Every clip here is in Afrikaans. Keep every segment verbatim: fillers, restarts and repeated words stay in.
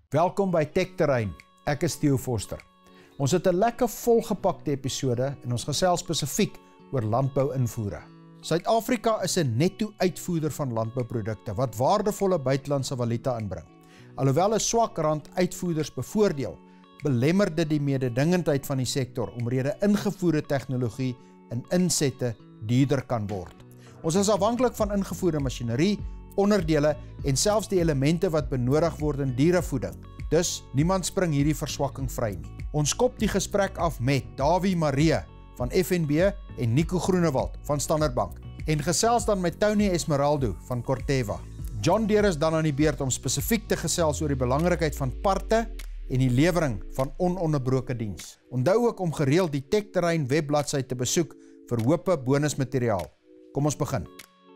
Welkom by Tech Terrein. Ek is Theo Forster. Ons het 'n lekker volgepakte episode en ons gesels spesifiek oor landbou-invoere. Suid-Afrika is 'n netto-uitvoerder van landbouprodukte wat waardevolle buitelandse valuta inbring. Alhoewel 'n swak rand uitvoerders bevoordeel, belemmer dit die mededingendheid van die sektor omrede ingevoerde tegnologie en insette duurder kan word. Ons is afhanklik van ingevoerde masjinerie, onderdele en selfs die elemente wat benodig word in dierevoeding. Dus niemand spring hierdie verswakking vry nie. Ons kop die gesprek af met Dawie Maree van F N B en Nico Groenewald van Standard Bank en gesels dan met Tony Esmeraldo van Corteva. John Deere is dan aan die beurt om spesifiek te gesels oor die belangrikheid van parte en die lewering van ononderbroke diens. Onthou ook om gereeld die Tech Terrein webbladsy te besoek vir hoope bonusmateriaal. Kom ons begin.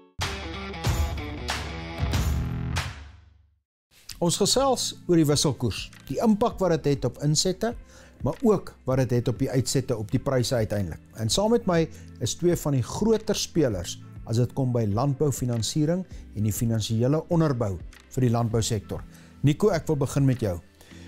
Ons gesels oor die wisselkoers, die impak wat dit het op insette, maar ook wat dit het op die uitsette op die pryse uiteindelik. En saam met my is twee van die groter spelers as dit kom by landboufinansiering en die finansiële onderbou vir die landbousektor. Nico, ek wil begin met jou.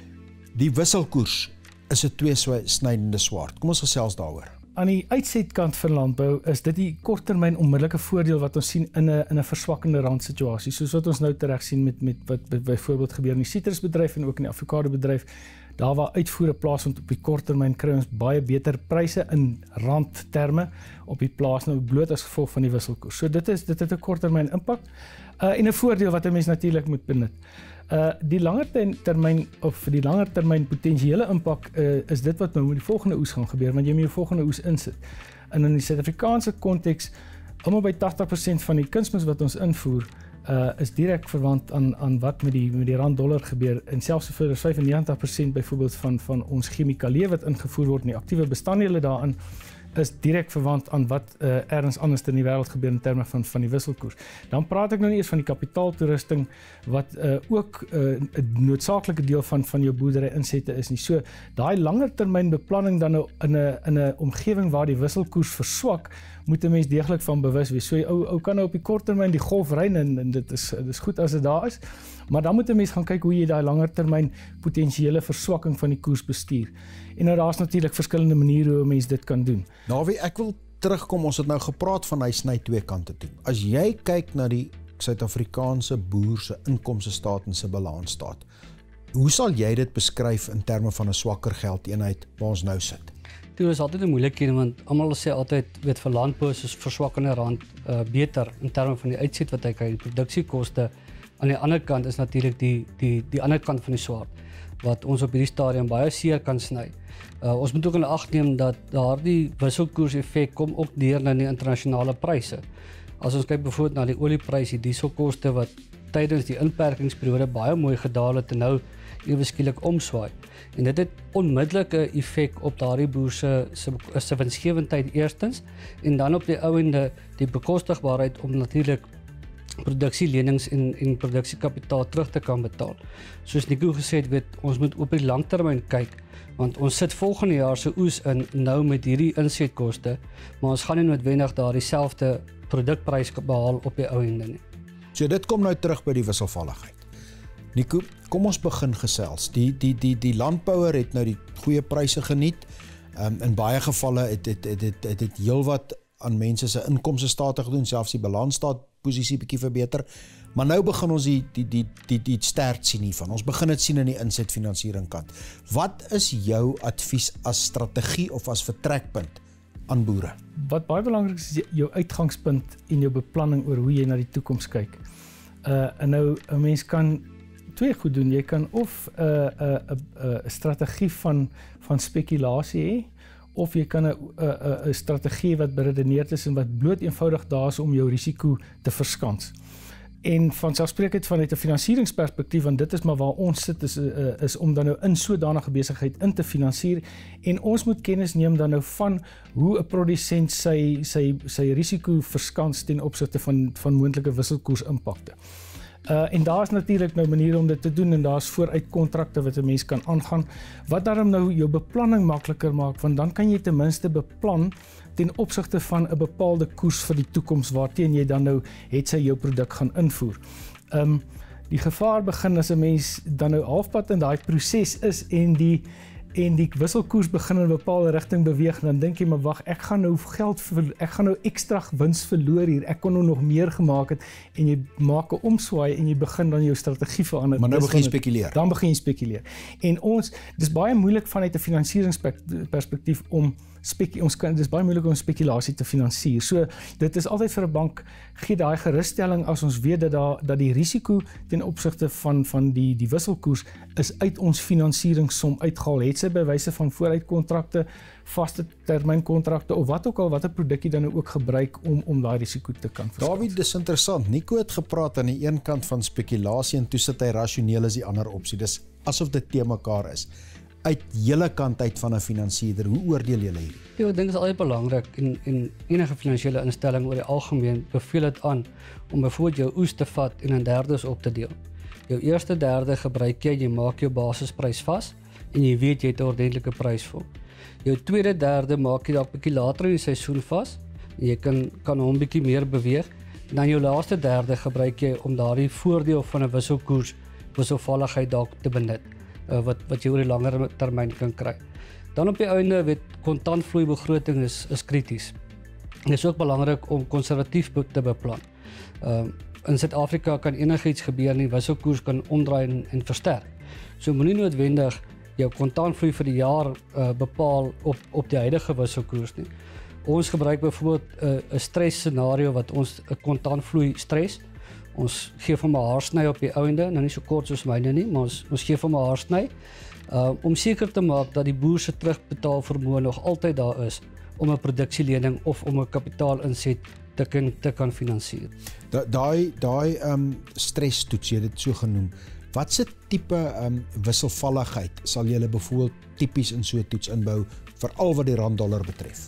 Die wisselkoers is 'n tweesnydende swaard. Kom ons gesels daaroor. Aan die uitsetkant van landbou is dit die korttermyn onmiddellike voordeel wat ons sien in 'n in 'n verswakkende randsituasie, soos wat ons nou tereg sien met met wat byvoorbeeld gebeur in die sitrusbedryf en ook in die avokadobedryf. Daar waar uitvoere plaasvind op die korttermyn kry ons baie beter pryse in randterme op die plaas nou bloot as gevolg van die wisselkoers. So dit is dit het 'n korttermyn impak uh, en 'n voordeel wat 'n mens natuurlik moet benut. Uh, die langer termyn of die langer termyn potensiële impak uh, is dit wat nou met die volgende oes gaan gebeur, want jy moet jou volgende oes insit. En in die Suid-Afrikaanse konteks, almal by tagtig persent van die kunsmis wat ons invoer, uh, is direk verwant aan aan wat met die met die rand dollar gebeur, en selfs soveel as vyfennegentig persent byvoorbeeld van van ons chemikalie wat ingevoer word en die aktiewe bestanddele daarin is direk verwant aan wat uh, ergens anders in die wêreld gebeur in terme van van die wisselkoers. Dan praat ek nou nie eens van die kapitaaltoerusting wat uh, ook 'n uh, noodsaaklike deel van van jou boerdery insette is nie. So daai langer termyn beplanning dan nou in 'n in 'n omgewing waar die wisselkoers verswak, moet 'n mens deeglik van bewus wees. So ou ou kan nou op die kort termyn die golf ry en, en dit is dis goed as dit daar is, maar dan moet 'n mens gaan kyk hoe jy daai langer termyn potensiële verswakking van die koers bestuur. En nou daar's natuurlik verskillende maniere hoe 'n mens dit kan doen. Dawie, ek wil terugkom, ons het nou gepraat van hy sny twee kante toe. As jy kyk na die Suid-Afrikaanse boer se inkomstestaat en se balansstaat, hoe sal jy dit beskryf in terme van 'n swakker geldeenheid waar ons nou sit? Dit is altyd 'n moeilike een, want almal sê altyd, weet, vir landbou is verswakkende rand uh, beter in terme van die uitset wat hy kry, die produksiekoste. Aan die ander kant is natuurlik die die die ander kant van die swaard wat ons op hierdie stadium baie seer kan sny. Uh, ons moet ook in ag neem dat daardie wisselkoers effek kom ook deur na die internasionale pryse. As ons kyk byvoorbeeld na die olieprys, die dieselkoste wat tydens die inperkingsperiode baie mooi gedaal het en nou ewe skielik omswaai. En dit het onmiddellike effek op daardie boer se se winsgewendheid eerstens, en dan op die ou ende die bekostigbaarheid om natuurlik produksielenings en en produksiekapitaal terug te kan betaal. Soos Nico gesê het, weet, ons moet op die langtermyn kyk, want ons sit volgende jaar se oes in nou met hierdie insetkoste, maar ons gaan nie noodwendig daar dieselfde produkprys behaal op die ou ende nie. So dit kom nou terug by die wisselvalligheid. Nico, kom ons begin gesels. Die die die die landbouer het nou die goeie pryse geniet. Um, in baie gevalle het het het het het, het heelwat aan mense se inkomstestate gedoen, selfs die balansstaat posisie bietjie verbeter. Maar nou begin ons die die die die die sterk sien hiervan. Ons begin dit sien in die insetfinansiering kant. Wat is jou advies as strategie of as vertrekpunt aan boere? Wat baie belangrik is, is jou uitgangspunt en jou beplanning oor hoe jy na die toekoms kyk. Uh en nou 'n mens kan twee goed doen. Jy kan of 'n uh, 'n uh, 'n uh, uh, strategie van van spekulasie hê, of jy kan 'n 'n 'n strategie wat beredeneerd is en wat bloot eenvoudig daar is om jou risiko te verskans. En vanselfsprekend vanuit 'n finansieringsperspektief, want dit is maar waar ons sit, is, uh, is om dan nou in sodanige besigheid in te finansier, en ons moet kennis neem dan nou van hoe 'n produsent sy sy sy risiko verskans ten opsigte van van moontlike wisselkoers impakte. Uh, en daar is natuurlik nou maniere om dit te doen, en daar is vooruit kontrakte wat 'n mens kan aangaan, wat daarom nou jou beplanning makliker maak, want dan kan jy ten minste beplan ten opsigte van 'n bepaalde koers vir die toekoms waarteen jy dan nou het sy jou produk gaan invoer. Um, Die gevaar begin as 'n mens dan nou halfpad in daai proses is en die en die wisselkoers begin in 'n bepaalde rigting beweeg, dan dink jy maar wag, ek gaan nou geld ver, ek gaan nou ekstra wins verloor hier. Ek kon nou nog meer gemaak het en jy maak 'n omswaai en jy begin dan jou strategie verander. Maar nou Dis begin jy van het- spekuleer. Dan begin jy spekuleer. En ons dis baie moeilik vanuit 'n finansieringsperspektief om spek ons kan dis baie moeilik om spekulasie te finansier. So dit is altyd vir 'n bank gee daai gerusstelling as ons weet dat daar dat die risiko ten opsigte van van die die wisselkoers is uit ons finansieringssom uitgehaal. Het sy by wyse van vooruitkontrakte, vaste termynkontrakte of wat ook al watter produk jy dan nou ook gebruik om om daai risiko te kan verskaf. Dawie, dis interessant. Nico het gepraat aan die een kant van spekulasie en toe sit hy rasioneel is die ander opsie. Dis asof dit te mekaar is. Uit julle kant uit van 'n finansierder, hoe oordeel julle hierdie? Ja, ek dink dit is altyd belangrik en en enige finansiële instelling oor die algemeen beveel dit aan om byvoorbeeld jou oes te vat en in derdes op te deel. Jou eerste derde gebruik jy, jy maak jou basisprys vas en jy weet jy het 'n ordentlike prys vir hom. Jou tweede derde maak jy dalk bietjie later in die seisoen vas en jy kan kan hom bietjie meer beweeg. En dan jou laaste derde gebruik jy om daardie voordeel van 'n wisselkoers wisselvalligheid dalk te benut. Uh, wat wat jy oor die langer termyn kan kry. Dan op die einde weet kontantvloeibegroting is is krities. Dit is ook belangrik om konservatief te beplan. Uh, in Suid-Afrika kan enigiets gebeur en die wisselkoers kan omdraai en, en versterk. So moenie noodwendig jou kontantvloei vir die jaar uh, bepaal op op die huidige wisselkoers nie. Ons gebruik byvoorbeeld 'n uh, 'n stres scenario wat ons 'n kontantvloei stres. Ons gee vir my haarsny op die einde, nou nie so kort soos myne nie, maar ons ons gee vir my haarsny uh, om seker te maak dat die boer se terugbetaalvermoë nog altyd daar is om 'n produksielening of om 'n kapitaalinset te kan te kan finansier. Da, daai daai um, stresstoets, jy het dit so genoem. Watse tipe um, wisselvalligheid sal julle byvoorbeeld tipies in so 'n toets inbou, veral wat die rand-dollar betref?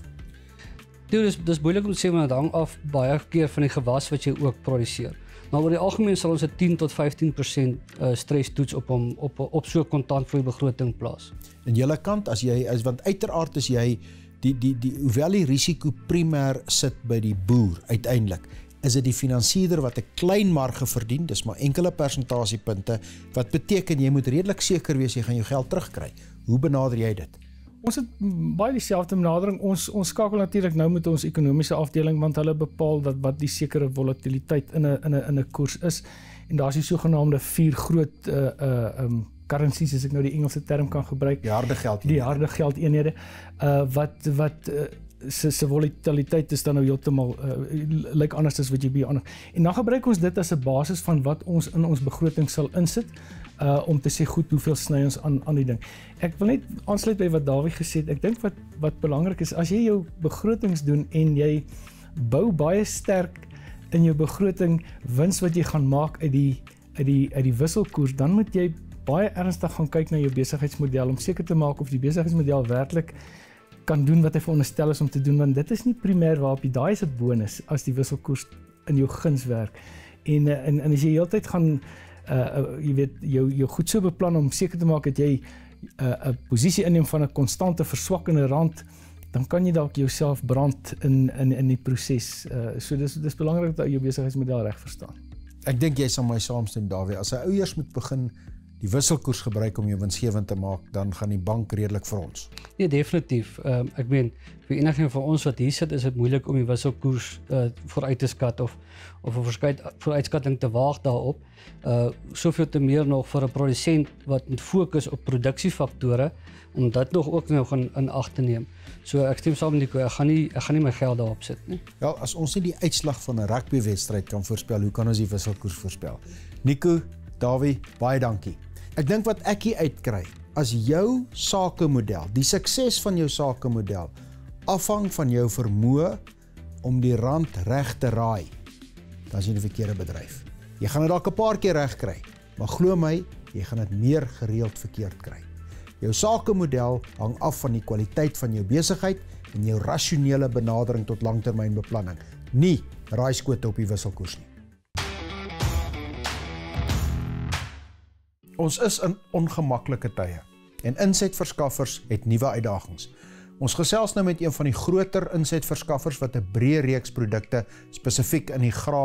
Dit is dis moeilik om te sê, maar dit hang af baie keer van die gewas wat jy ook produseer. Maar oor die algemeen sal ons 'n tien tot vyftien persent uh, stresstoets op hom op op so 'n kontantvloeibegroting plaas. En julle kant as jy is want uiteraard is jy die die die hoewel die risiko primêr sit by die boer uiteindelik, is dit die finansierder wat 'n klein marge verdien, dis maar enkele persentasiepunte, wat beteken jy moet redelik seker wees jy gaan jou geld terugkry. Hoe benader jy dit? Ons het baie dieselfde benadering. Ons ons skakel natuurlik nou met ons ekonomiese afdeling want hulle bepaal dat wat die sekere volatiliteit in 'n in 'n in 'n koers is. En daar's die sogenaamde vier groot uh uh um currencies, as ek nou die Engelse term kan gebruik. Die harde geld. Die harde geldeenhede uh wat wat uh, se se volatiliteit is dan nou heeltemal uh, lyk anders as wat jy by ander. En dan gebruik ons dit as 'n basis van wat ons in ons begroting sal insit. Uh, om te sê goed hoeveel sny ons aan aan die ding. Ek wil net aansluit by wat Dawie gesê het. Ek dink wat wat belangrik is, as jy jou begrotings doen en jy bou baie sterk in jou begroting wins wat jy gaan maak uit die uit die uit die wisselkoers, dan moet jy baie ernstig gaan kyk na jou besigheidsmodel om seker te maak of die besigheidsmodel werklik kan doen wat hy veronderstel is om te doen, want dit is nie primêr waarop jy daai is 'n bonus as die wisselkoers in jou guns werk. En en, en as jy heeltyd gaan Uh, uh, jy weet, jou, jou goed so beplan om seker te maak dat jy 'n uh, posisie inneem van 'n konstante verswakkende rand, dan kan jy dalk jouself brand in in in die proses. Uh, so dis dis belangrik dat jy jou besigheidsmodel reg verstaan. Ek dink jy sal my saamstem, Dawie. As 'n ou eers moet begin die wisselkoers gebruik om jou winsgewend te maak, dan gaan die bank redelik vir ons. Nee, definitief. Um, ek meen vir enigeen van ons wat hier sit, is dit moeilik om die wisselkoers uh, vooruit te skat of of 'n verskeid vooruitskatting te waag daarop. Uh soveel te meer nog vir 'n produsent wat met fokus op produksiefaktore om dit nog ook nog in, in ag te neem. So ek stem saam met Nico, ek gaan nie ek gaan nie my geld daarop sit nie. Wel, as ons nie die uitslag van 'n rugbywedstryd kan voorspel, hoe kan ons die wisselkoers voorspel? Nico, Dawie, baie dankie. Ek dink wat ek hier uitkry, as jou sakemodel, die sukses van jou sakemodel afhang van jou vermoë om die rand reg te raai, dan is jy in die verkeerde bedryf. Jy gaan dit dalk 'n paar keer reg kry, maar glo my, jy gaan dit meer gereeld verkeerd kry. Jou sakemodel hang af van die kwaliteit van jou besigheid en jou rasionele benadering tot langtermynbeplanning, nie raaiskote op die wisselkoers nie. Ons is in ongemaklike tye en insetverskaffers het nuwe uitdagings. Ons gesels nou met een van die groter insetverskaffers wat 'n breë reeks produkte spesifiek in die graan,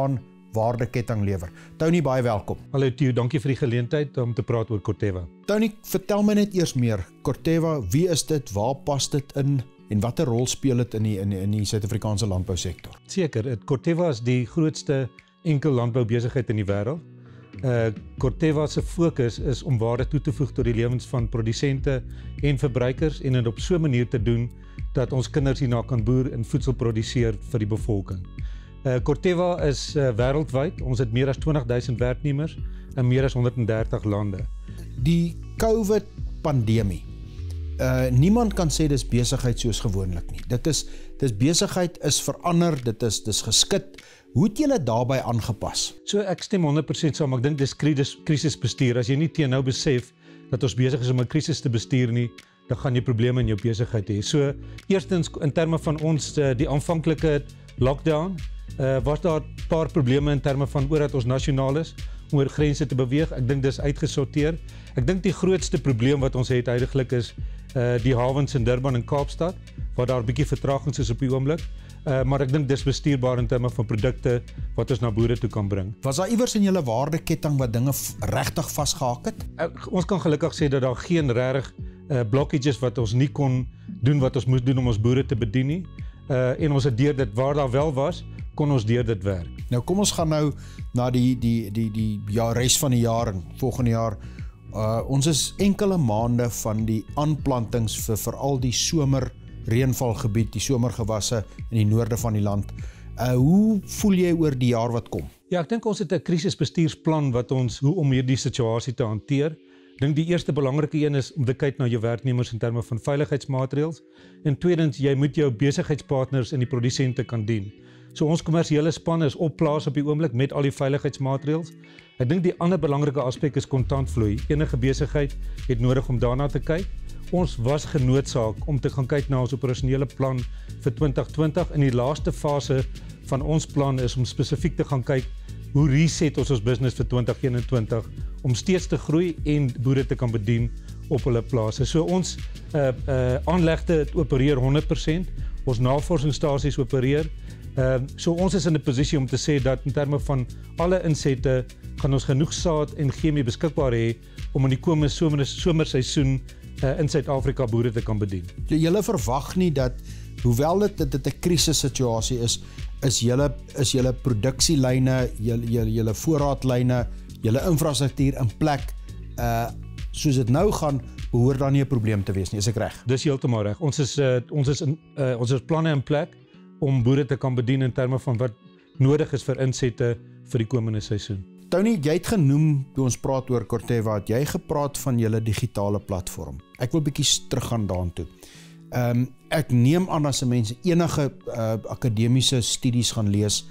waardeketting lewer. Tony, baie welkom. Hallo Theo, dankie vir die geleentheid om te praat oor Corteva. Tony, vertel my net eers meer. Corteva, wie is dit, waar pas dit in en watter rol speel dit in die in die, in die Suid-Afrikaanse landbousektor? Seker, Corteva is die grootste enkel landboubesigheid in die wêreld. Uh, Corteva se fokus is om waarde toe te voeg tot die lewens van produsente en verbruikers en dit op so 'n manier te doen dat ons kinders hierna kan boer en voedsel produseer vir die bevolking. Uh, Corteva is uh, wêreldwyd, ons het meer as twintig duisend werknemers in meer as honderd en dertig lande. Die COVID-pandemie. Uh, niemand kan sê dis besigheid soos gewoonlik nie. Dit is dis besigheid is verander, dit is dis geskit. Hoe het julle daarbey aangepas? So ek stem honderd persent saam, ek dink dis krisisbestuur. As jy nie teen nou besef dat ons besig is om 'n krisis te bestuur nie, dan gaan jy probleme in jou besigheid hê. So eerstens in terme van ons die aanvanklike lockdown, uh, was daar 'n paar probleme in terme van oor dat ons nasionaal is om oor grense te beweeg. Ek dink dis uitgesorteer. Ek dink die grootste probleem wat ons het heidaglik is uh, die hawens in Durban en Kaapstad, waar daar 'n bietjie vertragings is op die oomblik. Uh, maar ek dink dis bestuurbaar in terme van produkte wat ons na boere toe kan bring. Was daar iewers in julle waardeketting wat dinge regtig vasgehak het? Uh, ons kan gelukkig sê dat daar geen regtig uh, blokkages wat ons nie kon doen wat ons moes doen om ons boere te bedien nie. Uh, en ons het deur dit waar daar wel was, kon ons deur dit werk. Nou kom ons gaan nou na die die die die ja res van die jaar en volgende jaar. Uh, ons is enkele maande van die aanplantings vir veral die somer reënvalgebied, die somergewasse in die noorde van die land. Uh, hoe voel jy oor die jaar wat kom? Ja, ek dink ons het 'n krisisbestuursplan wat ons hoe om hierdie situasie te hanteer. Ek dink die eerste belangrike een is om te kyk na jou werknemers in terme van veiligheidsmaatreëls. En tweedens, jy moet jou besigheidspartners en die produsente kan dien. So ons kommersiële span is op plaas op die oomblik met al die veiligheidsmaatreëls. Ek dink die ander belangrike aspek is kontantvloei. Enige besigheid het nodig om daarna te kyk. Ons was genoodsaak om te gaan kyk na ons operasionele plan vir twintig twintig. In die laaste fase van ons plan is om spesifiek te gaan kyk hoe reset ons ons business vir twintig eenentwintig om steeds te groei en boere te kan bedien op hulle plase. So ons uh, uh, aanlegte opereer honderd persent, ons navorsingsstasies opereer. Uh, so ons is in 'n posisie om te sê dat in terme van alle insette gaan ons genoeg saad en chemie beskikbaar hê om in die komende somer, somerseisoen uh, in Suid-Afrika boere te kan bedien. Julle verwag nie dat, hoewel dit dit 'n krisissituasie is, is julle is julle produksielyne, julle julle, julle voorraadlyne, julle infrastruktuur in plek, uh, soos dit nou gaan, behoort daar nie 'n probleem te wees nie, is ek reg? Dis heeltemal reg. Ons is uh, ons is in uh, ons het planne in plek om boere te kan bedien in terme van wat nodig is vir insette vir die komende seisoen. Tony, jy het genoem, toe ons praat oor Corteva, het jy gepraat van julle digitale platform. Ek wil bietjie teruggaan daartoe. Um, ek neem aan as 'n mens enige uh, akademiese studies gaan lees,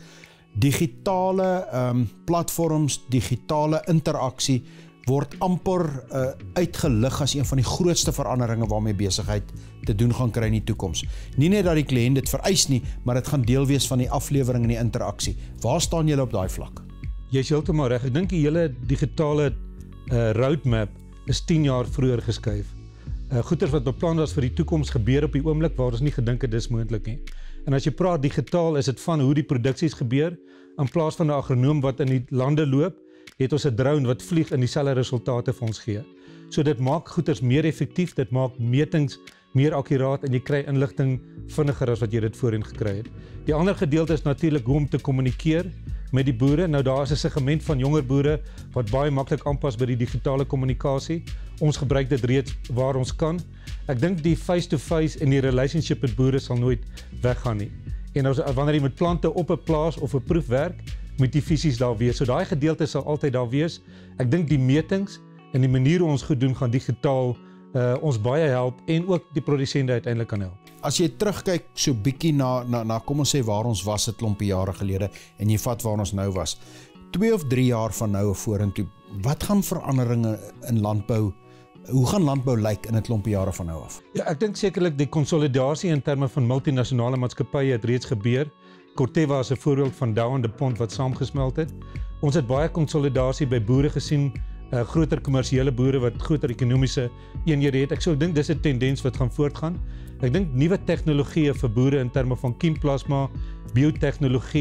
digitale um, platforms, digitale interaksie word amper uh, uitgelig as een van die grootste veranderinge waarmee besigheid te doen gaan kry in die toekoms. Nie net dat die kliënt dit vereis nie, maar dit gaan deel wees van die aflewering en die interaksie. Waar staan julle op daai vlak? Jy is heeltemal reg. Ek dink die hele digitale uh, roadmap is tien jaar vroeër geskuif. Uh, goeders wat beplan was vir die toekoms gebeur op die oomblik waar ons nie gedink het dis moontlik nie. En as jy praat digitaal, is dit van hoe die produksies gebeur, in plaas van 'n agronoom wat in die lande loop, het ons 'n drone wat vlieg en dieselfde resultate vir ons gee. So dit maak goeders meer effektief, dit maak metings meer akkuraat en jy kry inligting vinniger as wat jy dit voorheen gekry het. Die ander gedeelte is natuurlik hoe om te kommunikeer met die boere. Nou daar is 'n segment van jonger boere wat baie maklik aanpas by die digitale kommunikasie. Ons gebruik dit reeds waar ons kan. Ek dink die face-to-face en die relationship met boere sal nooit weggaan nie. En as, wanneer jy met plante op 'n plaas of 'n proef werk, moet die fisies daar wees. So daai gedeelte sal altyd daar wees. Ek dink die metings en die manier hoe ons goed doen gaan digitaal uh, ons baie help en ook die produsente uiteindelik kan help. As jy terugkyk so bietjie na, na, na kom ons sê waar ons was 'n klompie jare gelede en jy vat waar ons nou was, twee of drie jaar van nou vorentoe, wat gaan veranderinge in landbou, hoe gaan landbou lyk in 'n klompie jare van nou af? Ja, ek dink sekerlik die konsolidasie in terme van multinasjonale maatskappye het reeds gebeur. Corteva is 'n voorbeeld van Dow en DuPont wat saamgesmelt het. Ons het baie konsolidasie by boere gesien, uh, groter kommersiële boere wat groter ekonomiese eenhede het. Ek sou dink dis 'n tendens wat gaan voortgaan. Ek dink nuwe tegnologieë vir boere in terme van kiemplasma, biotehnologie,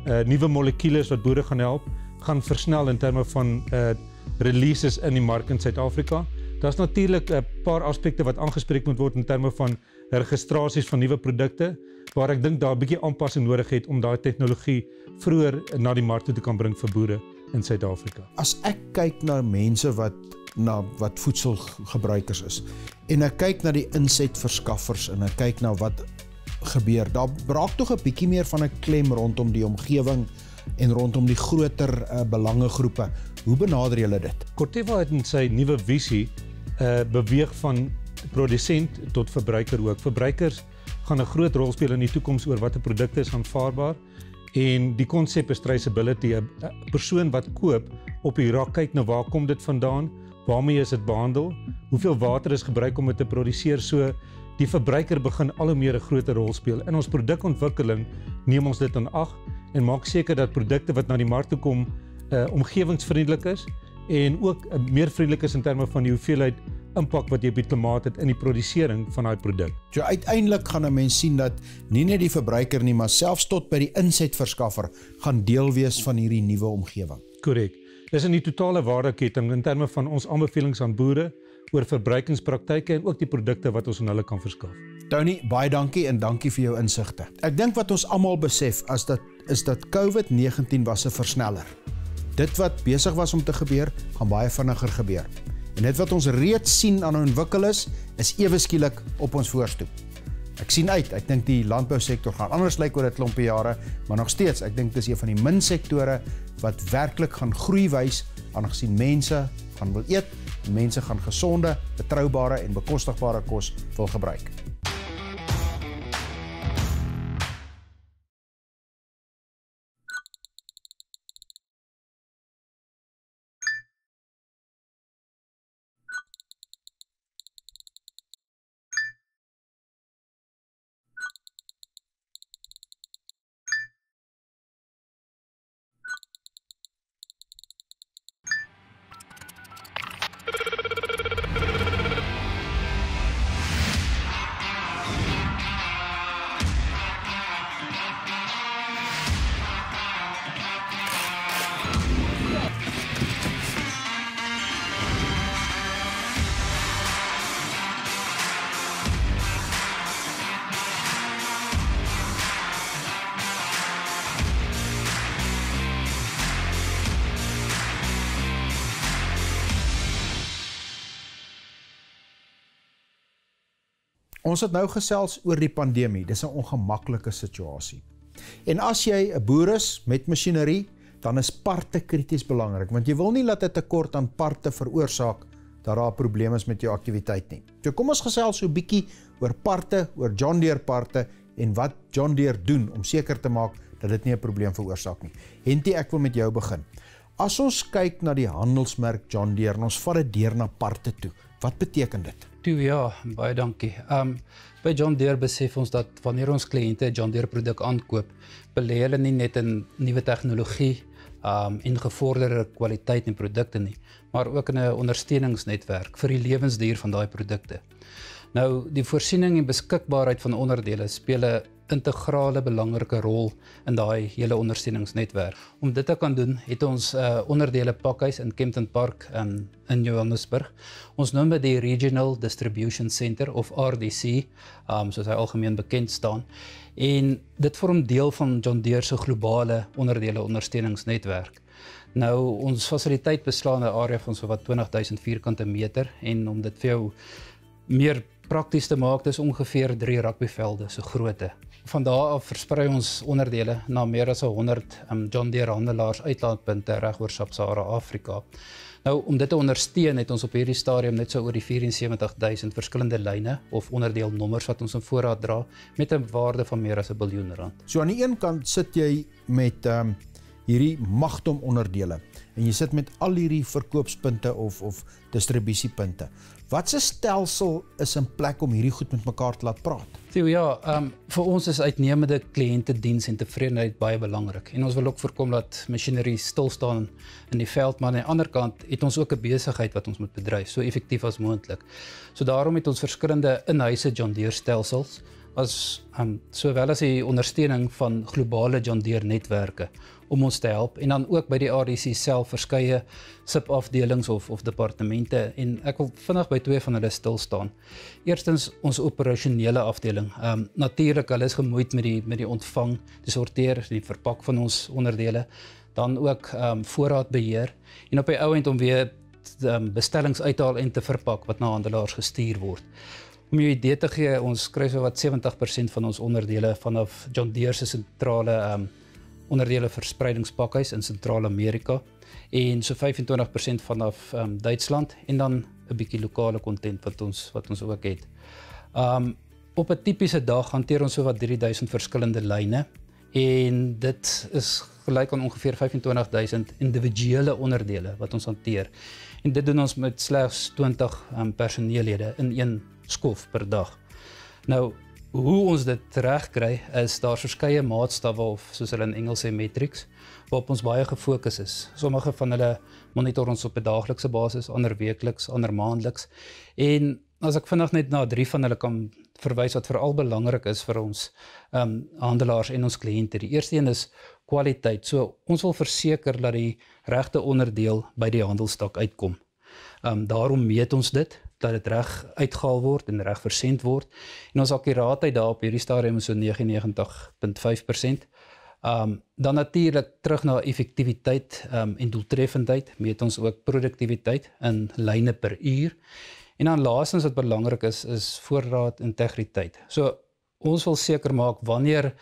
uh, nuwe molekules wat boere gaan help, gaan versnel in terme van uh, releases in die mark in Suid-Afrika. Daar's natuurlik 'n paar aspekte wat aangespreek moet word in terme van registrasies van nuwe produkte, waar ek dink daar 'n bietjie aanpassing nodig het om daai tegnologie vroeër na die mark toe te kan bring vir boere in Suid-Afrika. As ek kyk na mense wat na wat voedselgebruikers is en ek kyk na die insetverskaffers en ek kyk na wat gebeur, daar raak tog 'n bietjie meer van 'n klem rondom die omgewing en rondom die groter uh, belangegroepe. Hoe benader julle dit? Corteva het in sy nuwe visie uh, beweeg van produsent tot verbruiker ook. Verbruikers gaan 'n groot rol speel in die toekoms oor watter produkte is aanvaarbaar en die konsep is traceability. 'n Persoon wat koop op die rak kyk na waar kom dit vandaan, waarmee is dit behandel, hoeveel water is gebruik om dit te produseer, so die verbruiker begin al hoe meer 'n groter rol speel. In ons produkontwikkeling neem ons dit aan ag en maak seker dat produkte wat na die mark toe kom uh, omgewingsvriendelik is en ook uh, meer vriendelik is in terme van die hoeveelheid impak wat jy op die klimaat het in die produsering van daai produk. So uiteindelik gaan 'n mens sien dat nie net die verbruiker nie, maar selfs tot by die insetverskaffer gaan deel wees van hierdie nuwe omgewing. Korrek. Dis in die totale waardeketting in terme van ons aanbevelings aan boere oor verbruikingspraktyke en ook die produkte wat ons aan hulle kan verskaf. Tony, baie dankie en dankie vir jou insigte. Ek dink wat ons almal besef as dat is dat COVID negentien was 'n versneller. Dit wat besig was om te gebeur, gaan baie vinniger gebeur. En dit wat ons reeds sien aan ontwikkel is, is ewe skielik op ons voorstoep. Ek sien uit, ek dink die landbousektor gaan anders lyk oor 'n klompie jare, maar nog steeds, ek dink dis een van die min sektore wat werklik gaan groei wys, aangesien mense gaan wil eet, en mense gaan gesonde, betroubare en bekostigbare kos wil gebruik. Ons het nou gesels oor die pandemie, dis 'n ongemaklike situasie. En as jy 'n boer is met masjinerie, dan is parte krities belangrik, want jy wil nie laat 'n tekort aan parte veroorsaak dat daar probleme is met jou aktiwiteit nie. So kom ons gesels so 'n bietjie oor parte, oor John Deere parte en wat John Deere doen om seker te maak dat dit nie 'n probleem veroorsaak nie. Henty, ek wil met jou begin. As ons kyk na die handelsmerk John Deere en ons vat dit deur na parte toe, wat beteken dit? Toe ja, baie dankie. Um, by John Deere besef ons dat wanneer ons kliënte 'n John Deere produk aankoop, belê hulle nie net in nuwe tegnologie um, en gevorderde kwaliteit en produkte nie, maar ook in 'n ondersteuningsnetwerk vir die lewensduur van daai produkte. Nou, die voorsiening en beskikbaarheid van onderdele speel 'n integrale belangrike rol in daai hele ondersteuningsnetwerk. Om dit te kan doen, het ons 'n uh, onderdele pakhuis in Kempton Park in, in Johannesburg. Ons noem dit die Regional Distribution Center of R D C, um, soos hy algemeen bekend staan. En dit vorm deel van John Deere se globale onderdele ondersteuningsnetwerk. Nou, ons fasiliteit beslaan 'n area van so wat twintig duisend vierkante meter en om dit vir jou meer prakties te maak, dis ongeveer drie rugbyvelde so grootte. Van daar af versprei ons onderdele na meer as honderd um, John Deere handelaars uitlaatpunte reg oor Sub-Sahara Afrika. Nou, om dit te ondersteun het ons op hierdie stadium net so oor die vyf en sewentig duisend verskillende lyne of onderdeelnommers wat ons in voorraad dra met 'n waarde van meer as 'n biljoen rand. So aan die een kant sit jy met um, hierdie magdom onderdele en jy sit met al hierdie verkoopspunte of of distribusiepunte. Wat se stelsel is in plek om hierdie goed met mekaar te laat praat? Theo, ja, um, vir ons is uitnemende kliëntediens en tevredenheid baie belangrik. En ons wil ook voorkom dat masjinerie stil staan in die veld, maar aan die ander kant het ons ook 'n besigheid wat ons moet bedryf, so effektief as moontlik. So daarom het ons verskillende in-huise John Deere stelsels as um, sowel as die ondersteuning van globale John Deere netwerke om ons te help en dan ook by die R D C self verskeie subafdelings of of departemente en ek wil vinnig by twee van hulle stil staan. Eerstens ons operasionele afdeling. Um, natuurlik hulle is gemoeid met die met die ontvang, die sorteer, die verpak van ons onderdele, dan ook um, voorraadbeheer en op die ou end om weer um, bestellings uithaal en te verpak wat na handelaars gestuur word. Om jou idee te gee, ons kry so wat sewentig persent van ons onderdele vanaf John Deere se sentrale um, onderdele verspreidingspakhuis in Sentraal-Amerika en so vyf en twintig persent vanaf um, Duitsland en dan 'n bietjie lokale kontent wat ons wat ons ook het. Um, op 'n tipiese dag hanteer ons so wat drie duisend verskillende lyne en dit is gelyk aan ongeveer vyf en twintig duisend individuele onderdele wat ons hanteer. En dit doen ons met slegs twintig um, personeellede in een skof per dag. Nou, hoe ons dit regkry is daar verskeie maatstawwe of soos hulle in Engels sê metrics waarop ons baie gefokus is. Sommige van hulle monitor ons op 'n daaglikse basis, ander weekliks, ander maandeliks. En as ek vinnig net na drie van hulle kan verwys wat veral belangrik is vir ons um, handelaars en ons kliënte. Die eerste een is kwaliteit. So ons wil verseker dat die regte onderdeel by die handelstak uitkom. Um, daarom meet ons dit, dat dit reg uitgehaal word en reg versend word. En ons akkuraatheid daar op hierdie stadium is so negenennegentig komma vyf persent. Um, dan natuurlik terug na effektiwiteit um, en doeltreffendheid, meet ons ook produktiwiteit in lyne per uur. En dan laastens wat belangrik is, is voorraad integriteit. So ons wil seker maak wanneer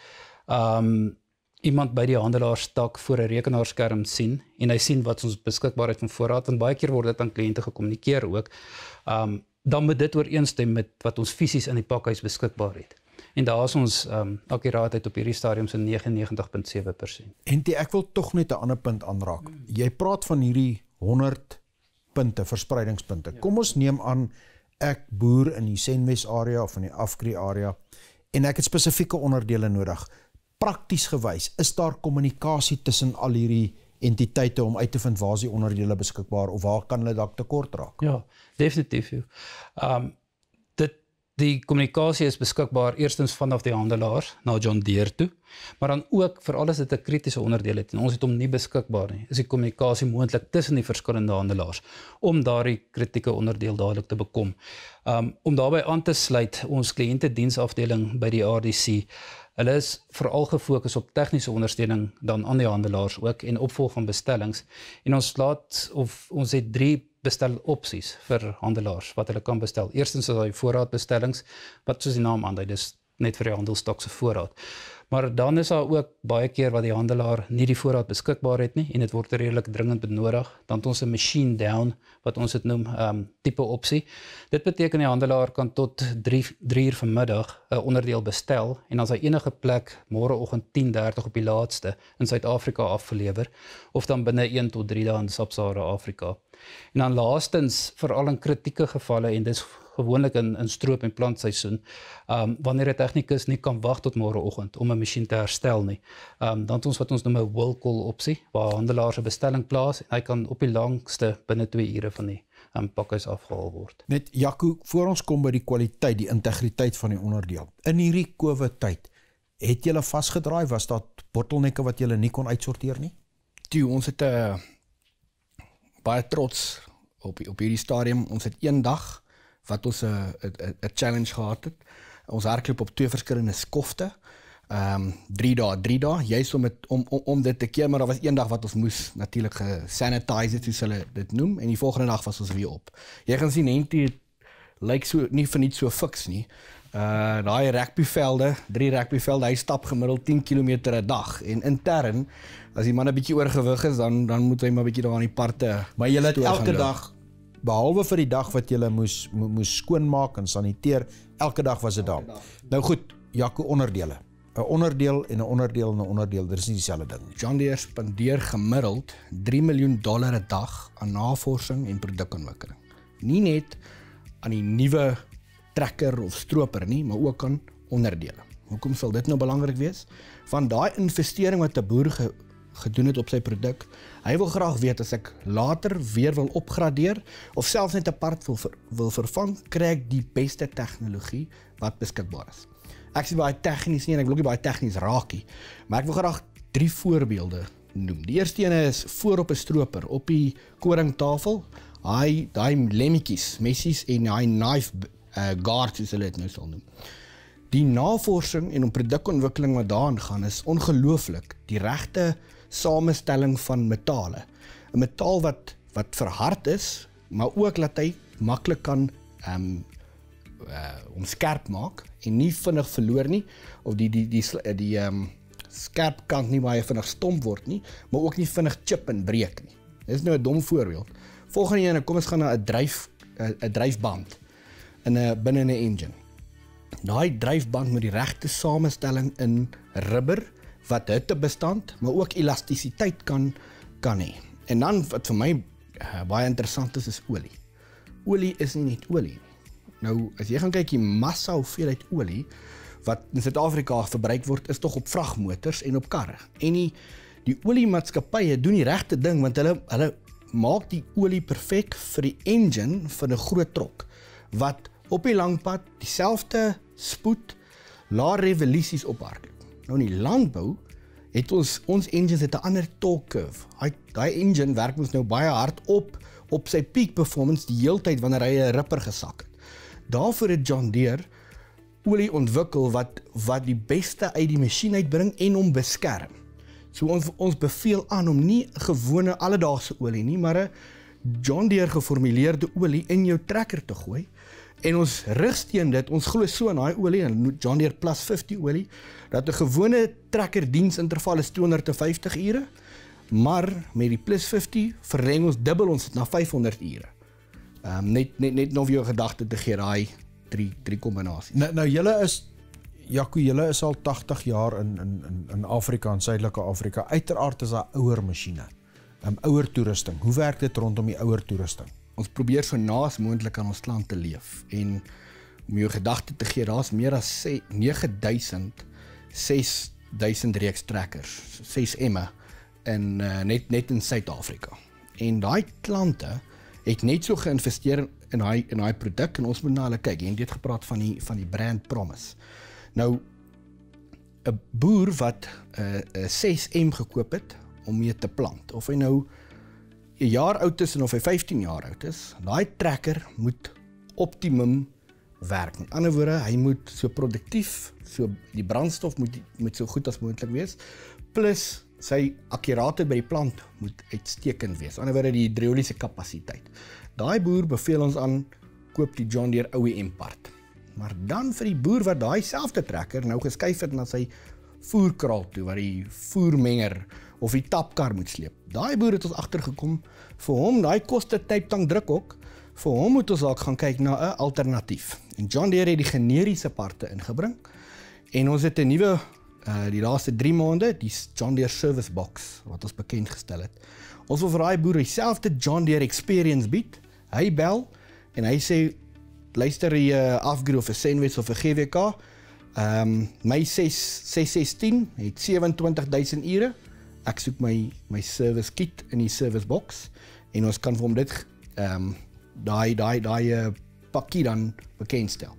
um, iemand by die handelaarstak voor 'n rekenaarskerm sien en hy sien wat ons beskikbaarheid van voorraad en baie keer word dit aan kliënte gekommunikeer ook, um, dan moet dit ooreenstem met wat ons fisies in die pakhuis beskikbaar het. En daar is ons um, akkuraatheid op hierdie stadium so negenennegentig komma sewe persent. En die, ek wil tog net 'n ander punt aanraak. Hmm. Jy praat van hierdie honderd punte, verspreidingspunte. Ja. Kom ons neem aan ek boer in die Senwes area of in die Afgri area en ek het spesifieke onderdele nodig. Prakties gewys, is daar kommunikasie tussen al hierdie entiteite om uit te vind waar is die onderdele beskikbaar of waar kan hulle dalk tekort raak? Ja, definitief. Um, dit, die kommunikasie is beskikbaar eerstens vanaf die handelaars na John Deere toe, maar dan ook vir alles dit 'n kritiese onderdeel het en ons het hom nie beskikbaar nie. Is die kommunikasie moontlik tussen die verskillende handelaars om daardie kritieke onderdeel dadelik te bekom. Um, om daarbey aan te sluit, ons kliëntediensafdeling by die R D C, hulle is veral gefokus op tegniese ondersteuning dan aan die handelaars ook en opvolg van bestellings. En ons laat of ons het drie bestelopsies vir handelaars wat hulle kan bestel. Eerstens is daar die voorraadbestellings wat soos die naam aandui, dis net vir die handelstak se voorraad. Maar dan is daar ook baie keer wat die handelaar nie die voorraad beskikbaar het nie en dit word redelik dringend benodig. Dan het ons 'n machine down wat ons dit noem, um, tipe opsie. Dit beteken die handelaar kan tot drie uur vanmiddag 'n onderdeel bestel en as hy enige plek môreoggend tien dertig op die laatste in Suid-Afrika afgelewer of dan binne een tot drie dae in Sub-Sahara Afrika. En dan laastens veral in kritieke gevalle en dis gewoonlik in, in stroop- en plantseisoen, um, wanneer 'n tegnikus nie kan wag tot môreoggend om 'n masjien te herstel nie. Um, dan het ons wat ons noem 'n will call opsie, waar handelaar se bestelling plaas en hy kan op die langste binne twee ure van die um, pakhuis afgehaal word. Net Jaco, voor ons kom by die kwaliteit, die integriteit van die onderdeel. In hierdie COVID tyd, het julle vasgedraai, was daar bottelnekke wat julle nie kon uitsorteer nie? Toe, ons het 'n uh, baie trots op op hierdie stadium. Ons het een dag wat ons 'n 'n 'n challenge gehad het. Ons hardloop op twee verskillende skofte. Ehm um, drie dae, drie dae. Juist om het, om om om dit te keer, maar daar was een dag wat ons moes natuurlik gesanitize het, soos hulle dit noem, en die volgende dag was ons weer op. Jy gaan sien Henty lyk so nie vir niks so fiks nie. Uh daai rugbyvelde, drie rugbyvelde, hy stap gemiddeld tien kilometer 'n dag en intern as die man 'n bietjie oorgewig is, dan dan moet hy maar bietjie daar aan die parte. Maar jy het elke dag, behalwe vir die dag wat jy moes mo, moes skoonmaak en saniteer, elke dag was dit daar. Nou goed, Jaco, onderdele. 'n Onderdeel en 'n onderdeel en 'n onderdeel, dit is nie dieselfde ding nie. John Deere spandeer gemiddeld drie miljoen dollar 'n dag aan navorsing en produkontwikkeling. Nie net aan die nuwe trekker of stroper nie, maar ook aan onderdele. Hoekom sal dit nou belangrik wees? Van daai investering wat 'n boer ge, gedoen het op sy produk, hy wil graag weet as ek later weer wil opgradeer of selfs net 'n part wil, ver, wil vervang, kry ek die beste tegnologie wat beskikbaar is. ek is baie tegnies nie en ek wil ook nie baie tegnies raak nie, maar ek wil graag drie voorbeelde noem. Die eerste ene is voor op 'n stroper, op die koringtafel, hy daai lemmetjies, messies en hy knife uh, guards soos hulle dit nou sal noem. Die navorsing en om produkontwikkeling wat daarin gaan is ongelooflik. Die regte samestelling van metale. 'n Metaal wat wat verhard is, maar ook dat hy maklik kan um, uh, om skerp maak en nie vinnig verloor nie of die die die die, die um, skerp kant nie baie vinnig stomp word nie, maar ook nie vinnig chip en breek nie. Dis nou 'n dom voorbeeld. Volgende ene, kom ons gaan na 'n dryf 'n dryfband in 'n binne 'n engine. Daai dryfband met die regte samestelling in rubber wat hittebestand, maar ook elastisiteit kan kan hê. En dan wat vir my uh, baie interessant is is olie. Olie is nie net olie nie. Nou as jy gaan kyk die massa hoeveelheid olie wat in Suid-Afrika verbruik word, is tog op vragmotors en op karre. En die die oliemaatskappye doen die regte ding want hulle hulle maak die olie perfek vir die engine van 'n groot trok wat op die langpad dieselfde spoed, lae revolusies ophardloop. Nou in die landbou het ons ons engines het 'n ander torque curve. Hy daai engine werk ons nou baie hard op op sy peak performance die heeltyd wanneer hy 'n ripper gesak het. Daarvoor het John Deere olie ontwikkel wat wat die beste uit die masjien uitbring en hom beskerm. So ons ons beveel aan om nie gewone alledaagse olie nie, maar 'n John Deere geformuleerde olie in jou trekker te gooi. En ons rigsteen dit, ons glo so in daai olie, en John Deere plus vyftig olie, dat 'n gewone trekker diensinterval is tweehonderd vyftig ure, maar met die plus vyftig verleng ons dubbel ons na vyfhonderd ure. Um, net net net nog vir jou gedagte te gee daai drie drie kombinasies. Nou, nou julle is Jaco, julle is al tagtig jaar in in in in Afrika en Suidelike Afrika. Uiteraard is daar ouer masjiene. Um, ouer toerusting. Hoe werk dit rondom die ouer toerusting? Ons probeer so naas moontlik aan ons land te leef en om jou gedagte te gee, daar's meer as nege duisend, ses duisend reeks trekkers, ses emme in uh, net net in Suid-Afrika. En daai klante het net so geïnvesteer in daai in daai produk en ons moet na hulle kyk. En jy het gepraat van die van die brand promise. Nou 'n boer wat 'n uh, ses M gekoop het om mee te plant, of hy nou 'n jaar oud is en of hy vyftien jaar oud is, daai trekker moet optimum werk. Met ander woorde, hy moet so produktief, so die brandstof moet moet so goed as moontlik wees, plus sy akkuraatheid by die plant moet uitstekend wees. Aan die ander woorde die hidroliese kapasiteit. Daai boer beveel ons aan koop die John Deere O E M part. Maar dan vir die boer wat daai selfde trekker nou geskuif het na sy voerkraal toe waar die voermenger of die tapkar moet sleep. Daai boer het ons agtergekom vir hom daai koste typtank druk ook. Vir hom moet ons dalk gaan kyk na 'n alternatief. En John Deere het die generiese parte ingebring en ons het 'n nuwe uh, die laaste drie maande die John Deere Service Box wat ons bekend gestel het. Ons wil vir daai boer dieselfde John Deere experience bied. Hy bel en hy sê luister jy 'n uh, Afgro of 'n Senwes of 'n G W K. Ehm um, my ses ses sestien het sewe-en-twintig duisend ure. Ek soek my my service kit in die service box en ons kan vir hom dit ehm um, daai daai daai uh, pakkie dan bekendstel.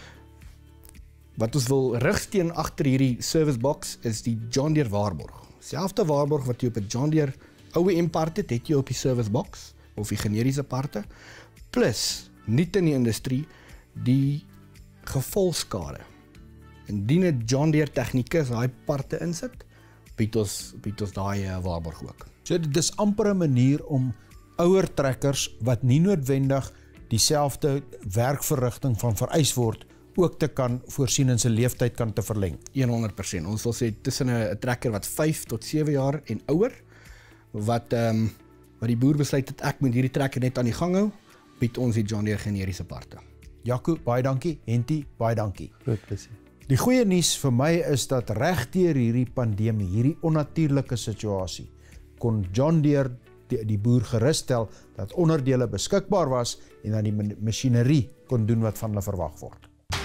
Wat ons wil rigsteen agter hierdie service box is die John Deere waarborg. Selfde waarborg wat jy op 'n John Deere O E M part het, het jy op die service box of die generiese parte, plus niet in die industrie die gevolgskade. Indien 'n John Deere tegnikus daai parte insit, bied ons bied ons daai uh, waarborg ook. So dit is amper 'n manier om ouer trekkers wat nie noodwendig dieselfde werkverrigting van vereis word ook te kan voorsien in sy leeftyd kan te verleng. honderd persent. Ons wil sê tussen 'n trekker wat vyf tot sewe jaar en ouer wat ehm um, wat die boer besluit het ek moet hierdie trekker net aan die gang hou, bied ons die John Deere generiese parte. Jaco, baie dankie. Henti, baie dankie. Groot plesier. Die goeie nuus vir my is dat regdeur hierdie pandemie, hierdie onnatuurlike situasie, kon John Deere die, die boer geruststel dat onderdele beskikbaar was en dat die masjinerie kon doen wat van hulle verwag word.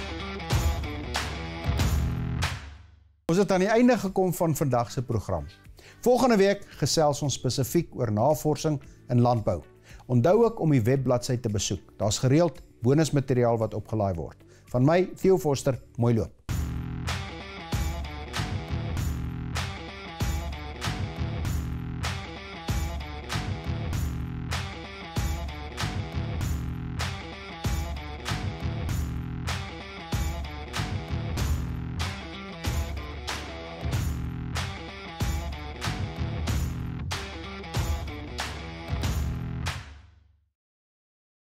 Ons het aan die einde gekom van vandag se program. Volgende week gesels ons spesifiek oor navorsing in landbou. Onthou ook om die webbladsy te besoek. Daar's gereeld bonusmateriaal wat opgelaai word. Van my, Theo Forster, mooi loop.